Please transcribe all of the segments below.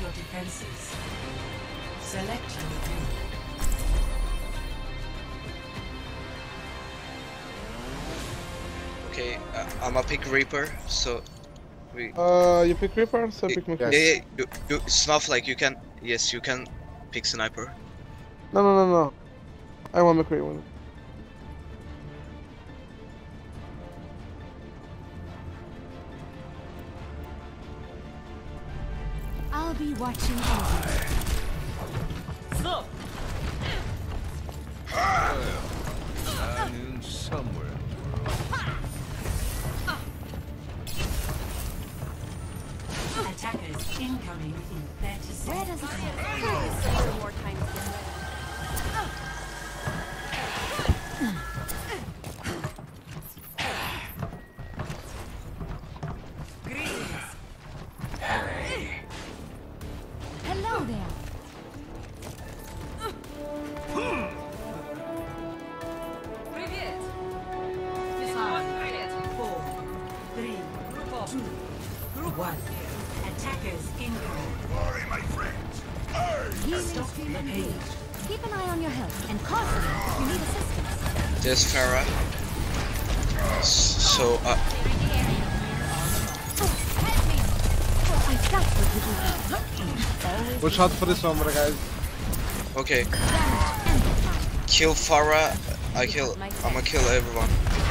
your defenses. Select your view. Okay, I'm a pick Reaper, so we. You pick Reaper, so pick me. Yeah. You Snowflake. You can. Yes, you can pick Sniper. No. I want McCree one. I'll be watching over. Slow. I knew somewhere. Attackers incoming in 30 seconds. Where does it go? More time to get ready. Hello there. Привет. Привет. 4, 3, 2, 1. Attackers incoming. Sorry, my friends. Stop the page. Keep an eye on your health and call for me if you need assistance. There's Pharah. So I've got what you need. Watch out for the Sombra, guys. okay. Kill Pharah. I'ma kill everyone.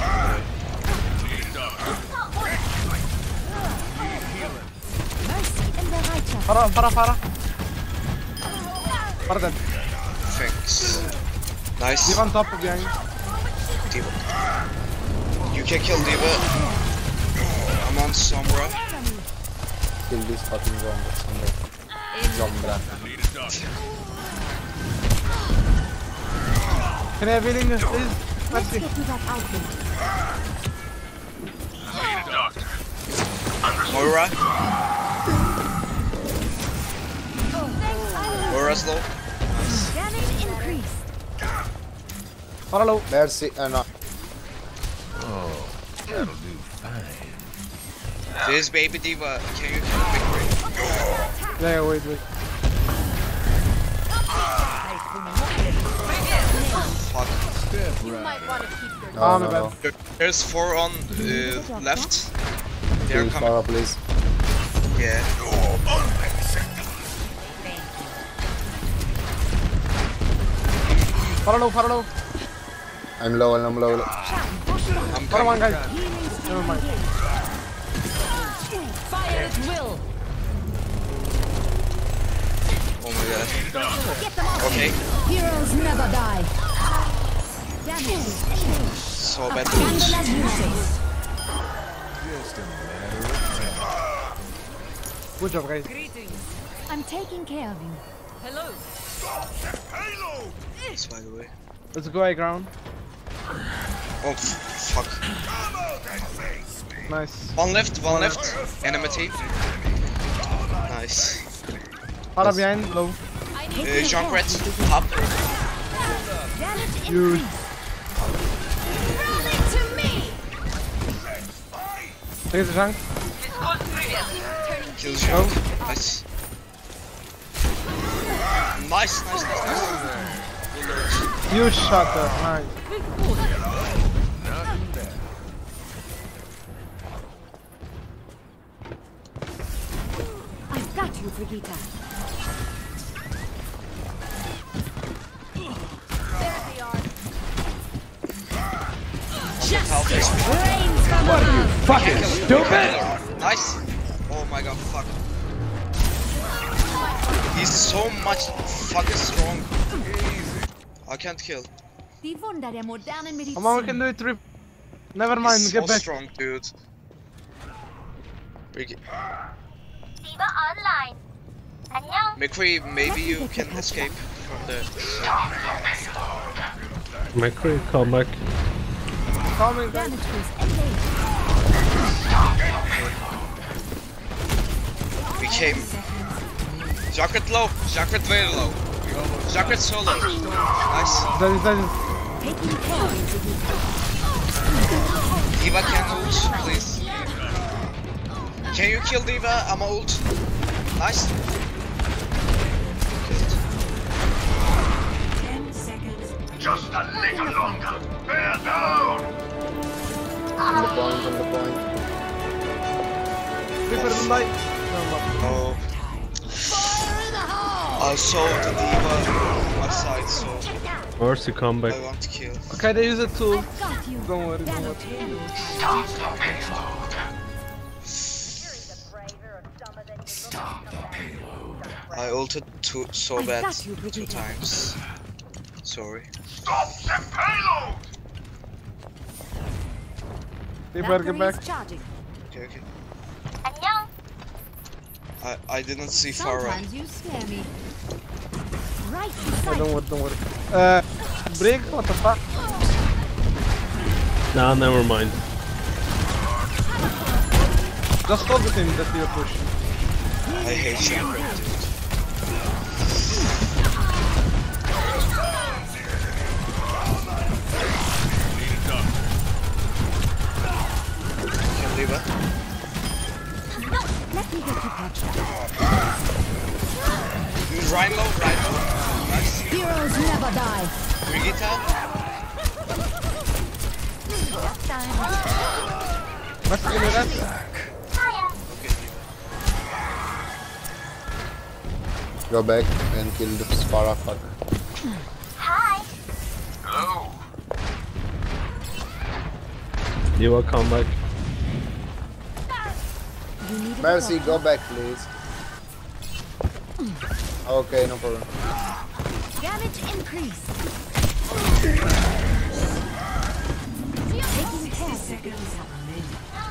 Mercy in the right chest. Farah. Farah dead. Thanks. Nice. Leave on top behind. D.Va. You can kill D.Va. I'm on Sombra. Kill this fucking Zombra. Can I have healing, please? Let's Mercy. get to that outfit. Moira. Thanks, Moira's low. damage increased. Farah low. Mercy, no. Oh, that'll do fine. This baby D.Va. Can you kill McCree? Yeah, wait. Fuck. Step You right. might want to keep your Ah, No, my no, bad. no. There's 4 on left. They're Kill coming. Farah, please. Yeah. Farah low. I'm low. I'm Farah one, coming. guys. Never mind. Fire at will. Oh my god. Get them off. Okay. Heroes never die. Damage. So bad. Handle as usual. Just a matter of time. Good job, guys. Greetings. I'm taking care of you. Hello. This, by the way. Let's go high ground. Oh, fuck. Nice. One left. Enemy team. Nice. Farah behind, low. Junkrat, top. Damage Huge. increased. Roll it to me. Take the junk. Kills you. Nice. Nice. Huge shot there. Nice. Nothing bad. I've got you, Brigitte. There they are. Rains from above. Fucking stupid! Nice. Oh my god, fuck. He's so much fucking strong. I can't kill. Die Wunder der modernen Medizin. Come on, we can do it. Never mind, He's get so back. strong, dude. D.Va online. 안녕. McCree, maybe you can escape from the. McCree, come back. Coming, guys. Damage boost engaged. We came. Jacket low. Jacket very low. Jacket so low. Nice. That is. Taking care of you, Brigitte. D.Va can ult, please. Can you kill D.Va? I'm ult. Nice. Just a little longer. Bear down. On the point, on the point. Reaper doesn't die. Oh. I saw the diva on my side, so Mercy, come back. I want to kill. Okay, they use it too. I've got you. Don't worry, don't Damage worry. and Stop the payload. Stop the payload. I ulted so I bad got you, 2 Brigitte. times. Sorry. Stop the payload. Reaper, get Valkyrie back. is charging. Okay, okay. 안녕. I didn't see Farah. Sometimes you scare me. Right Oh, beside don't you. worry, don't worry. Break? What the fuck? Nah, never mind. Just hold the thing that you're pushing. I hate Chakra, dude. Can leave it. Let me get you patched up. Ryan low, Ryan low. Nice. Heroes never die. Brigitte. Just time. Must give me that. Okay, leave it. Go back and kill the Spara fuck. Hi. Hello. You will come back. You need a Mercy, doctor? go back, please. Okay, no problem. Damage increase. Taking care. Seconds remaining.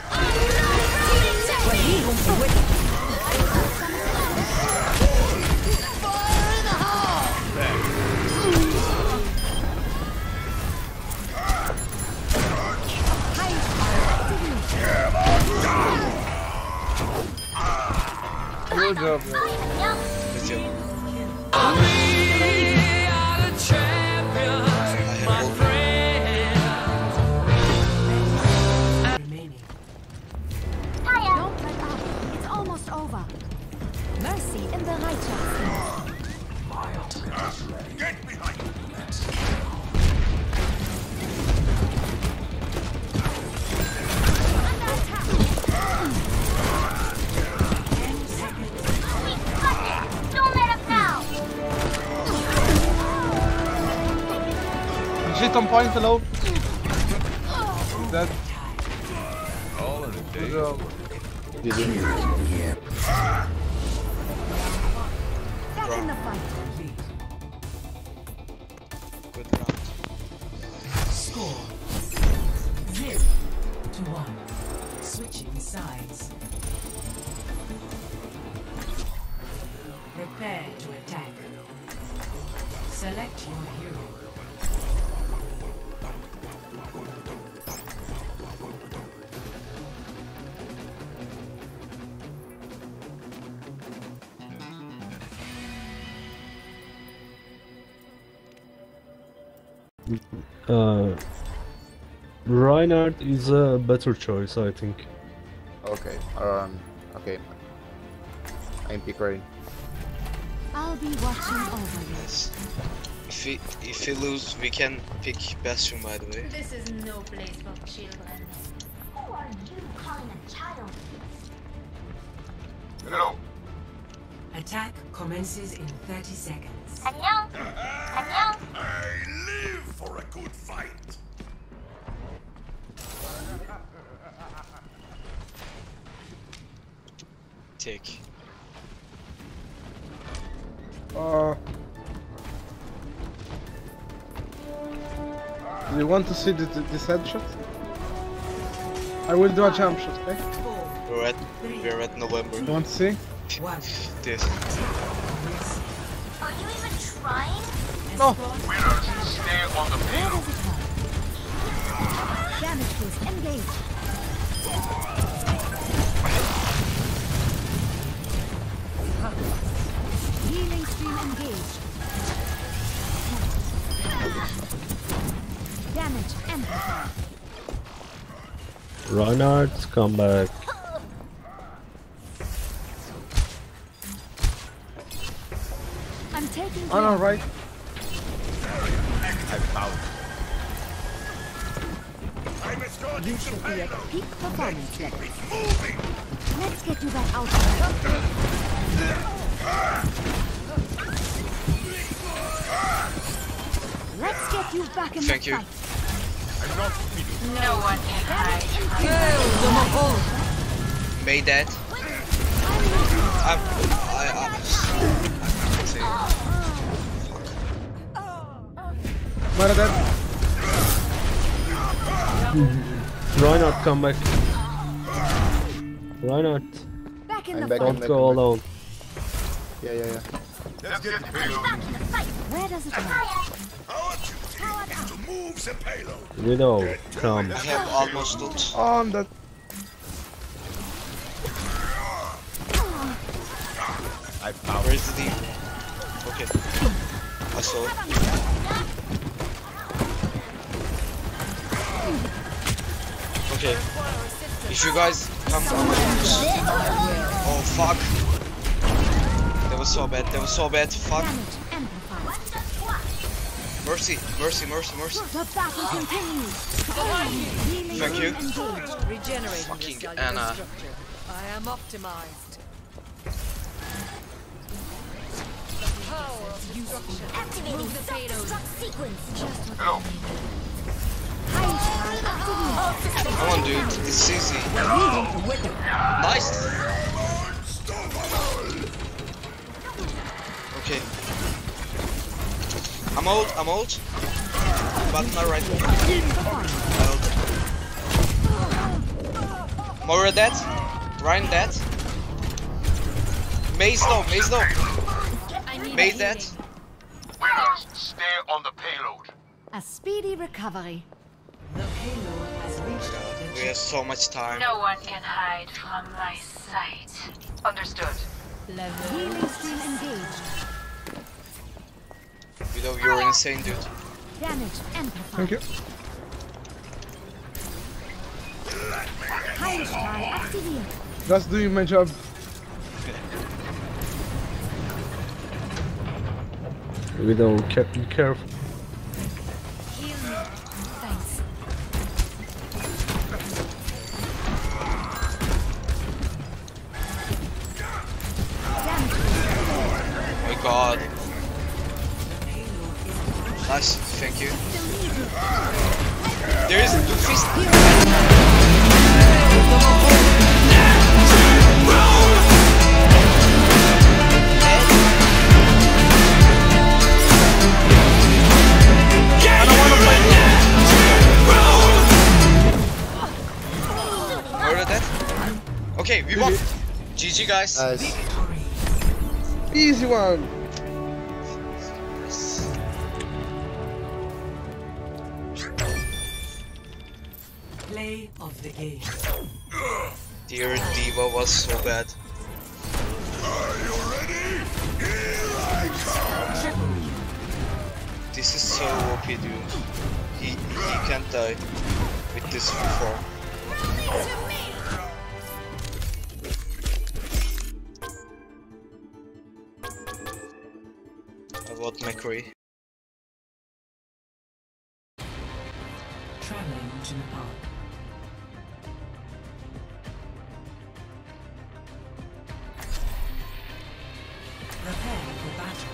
Good job, man. 안녕. Good job. We are the champions, my friends. Remaining. Hiya. Don't let up. It's almost over. Mercy in the right chest. Get behind me. Under attack. Don't let him down. Shit on point, hello. Dead. All in a Good day. job. GG. Back in the fight. Good round. Score 0-1. Switching sides. Prepare to attack. Select your hero. Reinhardt is a better choice, I think. Okay, okay. I'm pick ready. I'll be watching over you. Nice. If we lose, we can pick Bastion, by the way. This is no place for children. Who are you calling a child? Hello. Attack commences in 30 seconds. 안녕. 안녕. I live for a good fight. Take. You want to see this headshot? I will do a jump shot, okay? We're at November. You want to see? One. This. Are you even trying? No! Winners stay on the Where field. does it hurt? Damage boost engaged. Healing stream engaged. Damage amplified. Reinhardt, come back. I'm taking Oh no, care. right. I found. I'm escorting You the should be at payload. peak performance level. Moving. Let's get you back out there. Let's get you back in Thank the you. fight. I'm not finished. No one can hide. Made that. I can't say it. Mara dead. Reinhardt, come back. Reinhardt, Back in I'm the back, fight. I'm don't back, go I'm back. alone. Yeah. Let's get the payload. Where does it go? Our duty is to move the payload. Widow, come. I have almost ult. Oh, I'm dead. I found. Where's the deep? Okay. I saw it. Okay. If you guys come from oh fuck. That was so bad. That was so bad. Fuck. Damage amplified. Mercy. The battle continues. Healing Thank you. engaged. Regenerating Fucking the cellular Anna. structure. I am optimized. Power of destruction. Activating Move the payload. sequence. Just what Hello. Come on, dude. It's easy. Nice. Okay. I'm out. But not right now. Moira dead. Ryan dead. Maze low. Maze dead. Winners, stay on the payload. A speedy recovery. The payload has reached We have so much time. No one can hide from my sight. Understood. level. Healing stream engaged. You know, you're insane, dude. Damage amplified. Thank you. Heilstrahl aktiviert. That's doing my job. Widow, be careful. Heal me. Thanks. Damage. Oh my god. Nice, thank you. There is two fist. Murder that? Okay, we won. GG guys. Nice. Easy one. Play of the game. Dear Diva was so bad. This is so OP, dude. He can't die with this form. I vote McCree. Traveling to Nepal. Prepare for battle.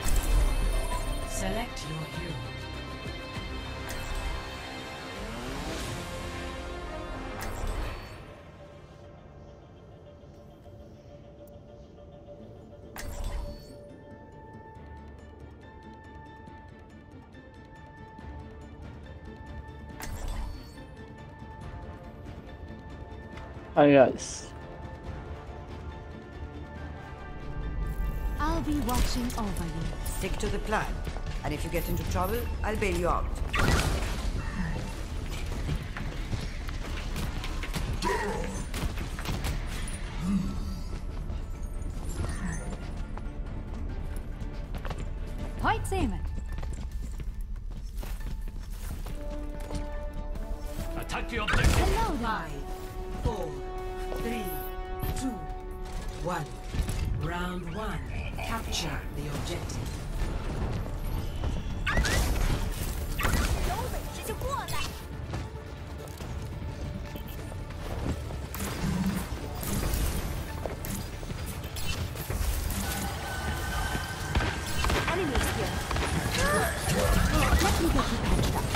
Select your hero. Hi guys. I'll be watching over you. Stick to the plan. And if you get into trouble, I'll bail you out. Heute sehen wir. Attack the objective. Hello there. 5, 4, 3, 2, 1. Round 1. Capture the objective. Enemies here. Let me get you patched up.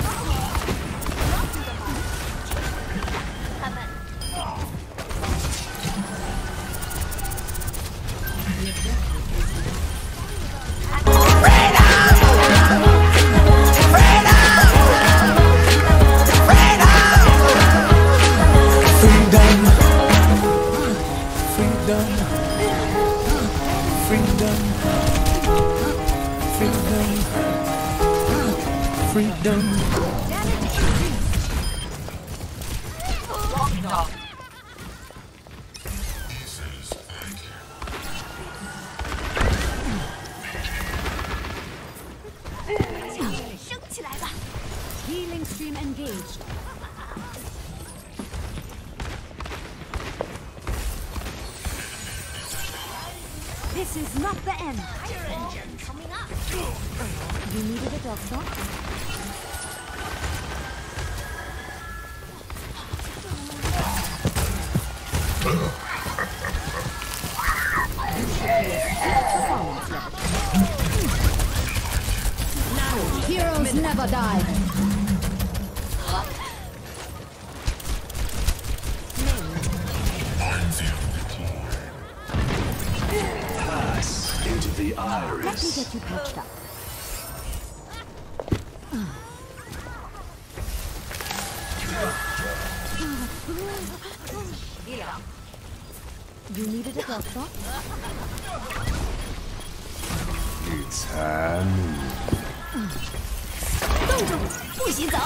Healing stream engaged. This is not the end. You needed a doctor? Heroes never die. Pass into the Let me iris. get you patched up. You needed a doctor? It's Hanu. 动住！不许走！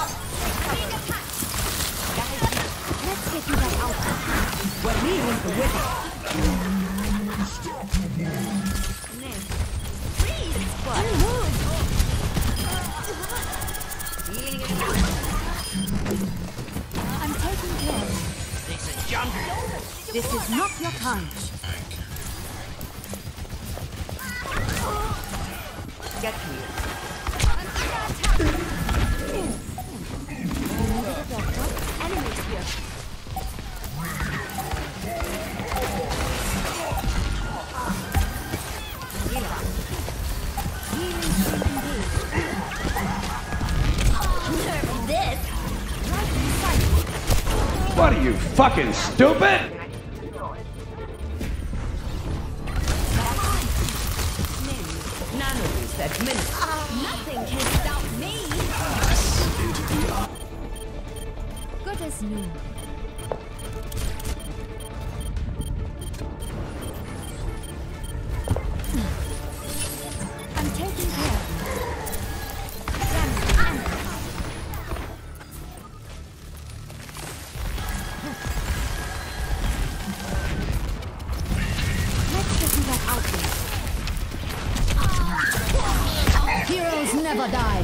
Let's get you back out. We're leaving the wicket. I'm taking care. This is not your time. Get here. Enemies here. What are you, fucking stupid? Nothing can stop me. Good as new. I'm taking care of you. Let's get you back out there. Heroes never die.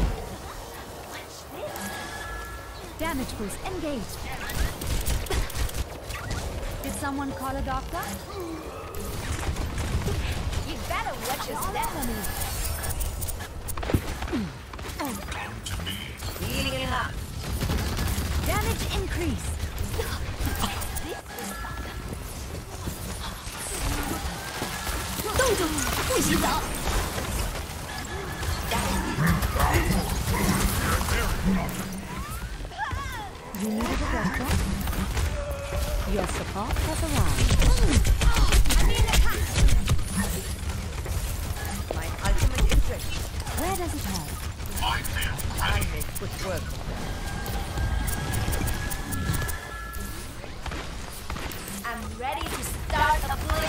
Damage boost engaged. Did someone call a doctor? You better watch your step. Healing up. Damage increase. You needed a doctor? Your support has arrived. My ultimate interest. Where does it hurt? I make quick work. I'm ready to start the play.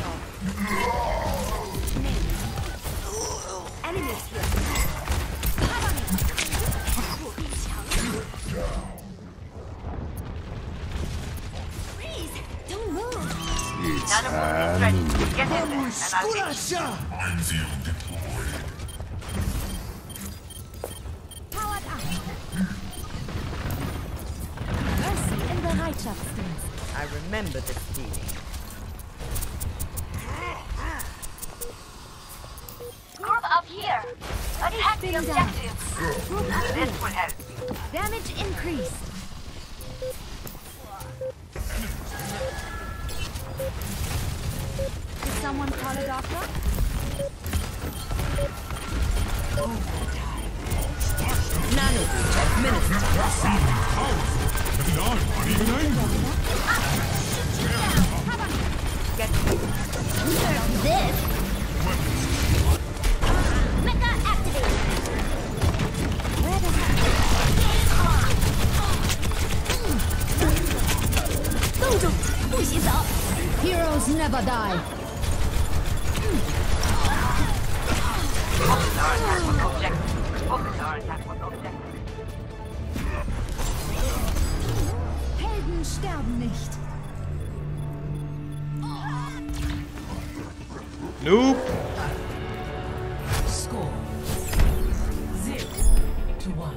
Enemies here. Freeze! Don't move. It's Hanu. Get in there, and I'll get you. Minefield deployed. Powered up. Mercy in the Reitschaftsdienst. I remember this feeling. Group up here. Attack the Spin down. objectives. Group up here. This will help. Damage increased. Did someone call a doctor? This. Mecha activated. Where the Heroes never die. Helden sterben nicht. Nope. Score 0-1.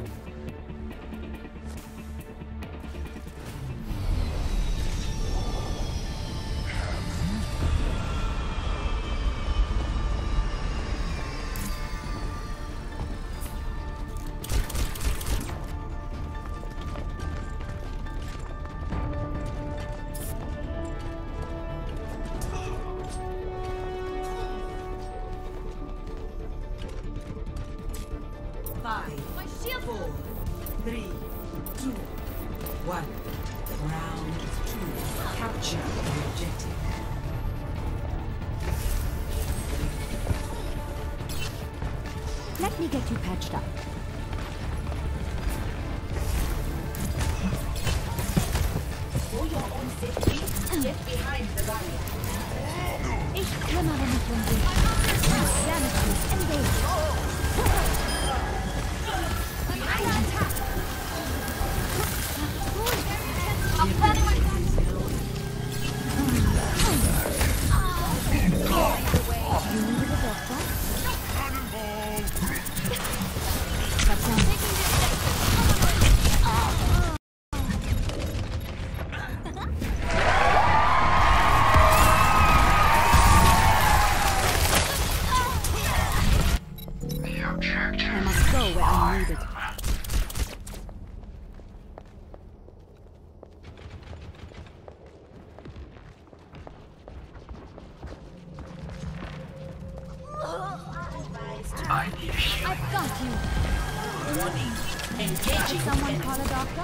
My shield. 4, 3, 2, 1. Round 2. Capture the objective. Let me get you patched up. For your own safety, get behind the barrier. Ich kümmere mich um dich. Sanities engaged. I must go where I'm needed. I've got you. Warning. Engaging. Did someone call a doctor?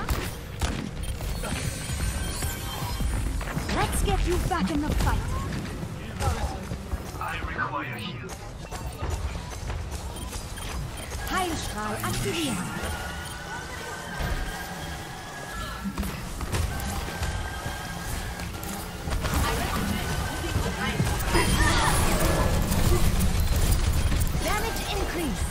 Let's get you back in the fight. I require heal. Heilstrahl aktivieren. Damage increased.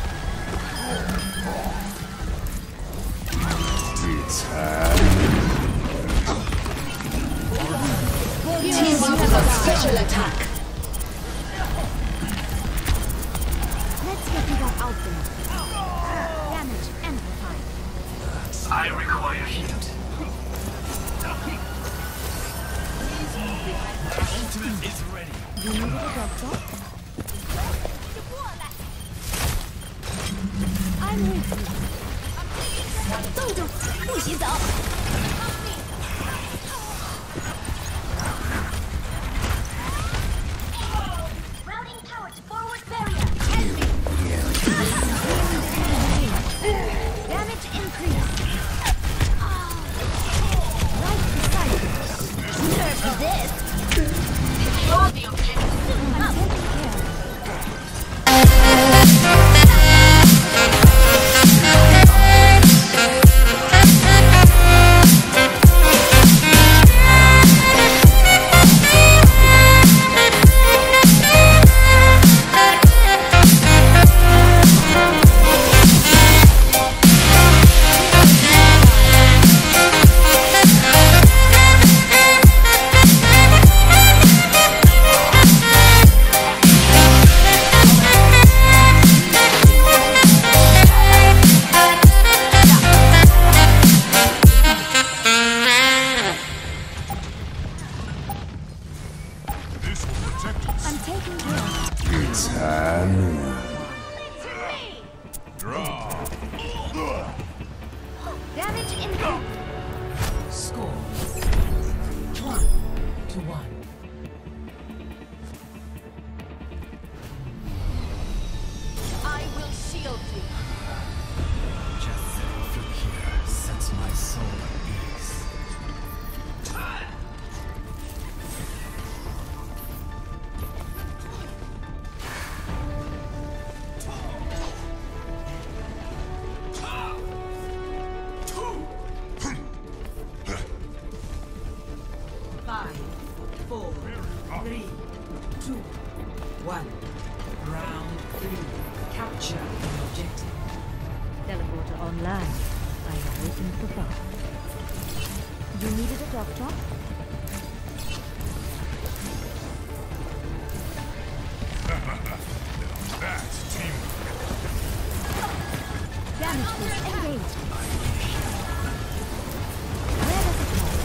Special attack. Let's get you back out there. Damage amplified. I require heal. Ultimate is ready. You needed a doctor? I'm with you. 动动，不许走。 Routing towards forward barrier. Damage increased. Right beside you. Serve this. I'm taking care. This will protect us. I'm taking care. Draw. Damage incoming. Score 1-1. I will shield you. Just from here sets my soul at ease. Five, 4, 3, 2, 1. Round 3. Capture the objective. Teleporter online. I have opened the bar. You needed a doctor? That's teamwork. Damage boost engaged. Where does it go?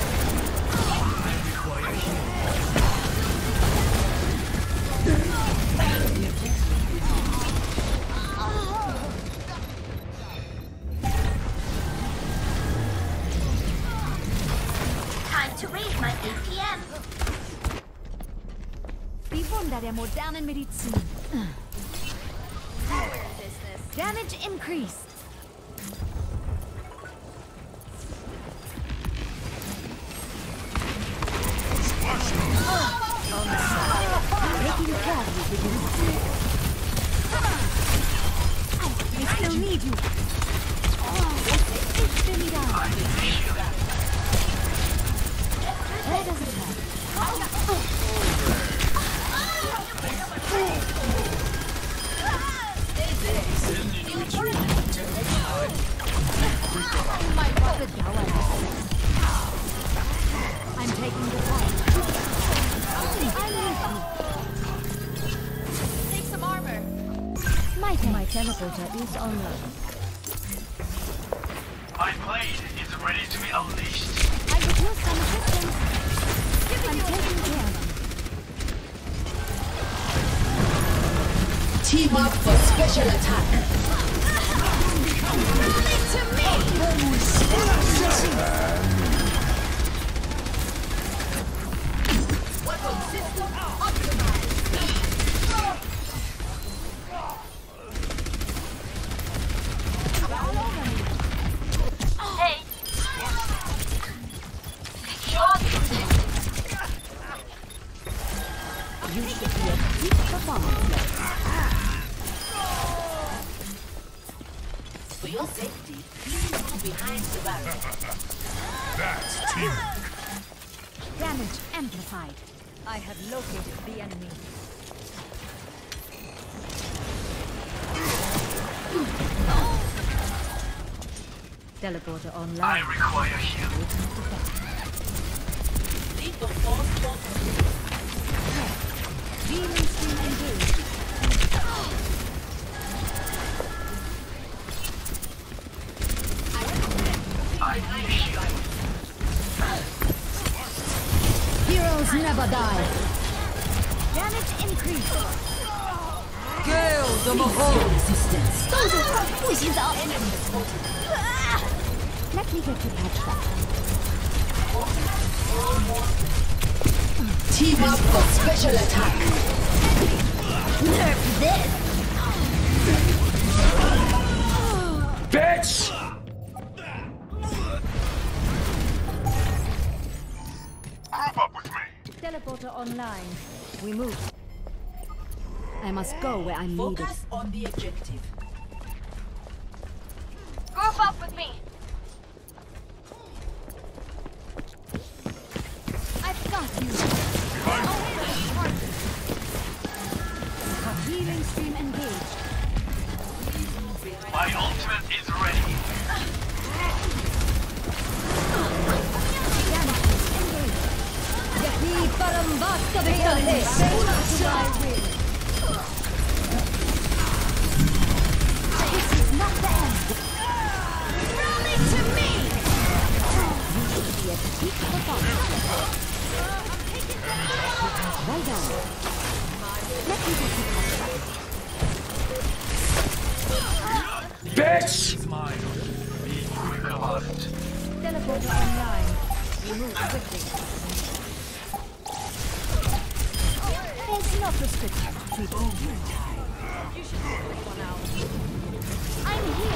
Time to raise my APM. Die Wunder der modernen Medizin. Damage increased. Making care of you. I still need you. Spin me down. Where does it hurt? I'm taking the point. Take some armor. My teleporter is online. My blade is ready to be unleashed. I could use some assistance. I'm taking care of them. Team up for special attack. To me! Weapon system optimized. Hey. You should be a peak performance level. For your safety, please move behind the barrier. That's teamwork. Damage amplified. I have located the enemy. Teleporter online. I require healing. Lead the force forward. Demon stream engaged. Heroes never die. Damage increased. Gale the Mahal resistance. Let me get you patched up. Team up for special attack. Nerf this. Bitch! Group up with me. Teleporter online. We move. I must go where I'm needed. Focus on the objective. Group up with me. I've got you. Healing stream engaged. My ultimate is ready. Damage is engaged. Yahi parambasta victory. This is not the end. Throw it to me. You should be at peak performance. Well done. Let me get you patched up. Bitch! Teleporter online. We move quickly. It's not restricted to people. You should sort this one out. I'm here.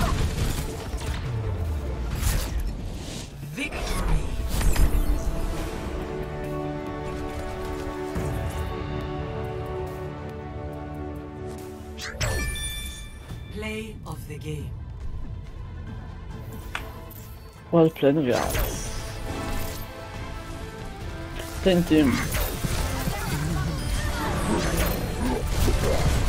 Victory! Play of the game. Well played, guys. Thank you.